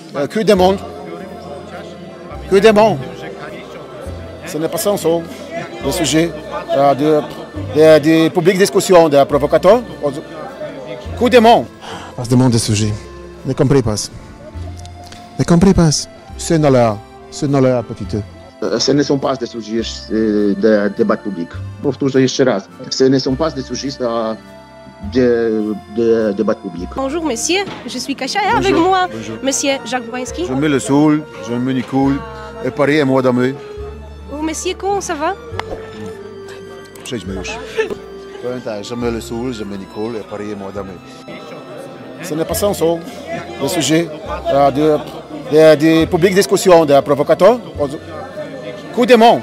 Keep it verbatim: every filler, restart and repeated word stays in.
Euh, que des mondes. Que des mondes. Ce n'est pas ça, son, le sujet euh, de, de, de publique discussion, de provocateur. Que des mondes. Pas de monde de sujet. Ne comprenez pas. Ne comprenez pas. C'est dans la, c'est dans la petite. Ce ne sont pas des sujets de débat public. Повторю еще раз. Ce ne sont pas des sujets de, de débat public. Bonjour monsieur, je suis Kacha et avec moi Bonjour. monsieur Jacques Boinski. Je mets le sol, je me nicole, et pareil, et moi d'amé. Oh monsieur, comment ça va? Je me mouche. Je mets le sol, je me nicole, et pareil, et moi d'amé. Ce n'est pas ça, son, le sujet euh, de, de, de publique discussion, de provocateur. Que des mondes.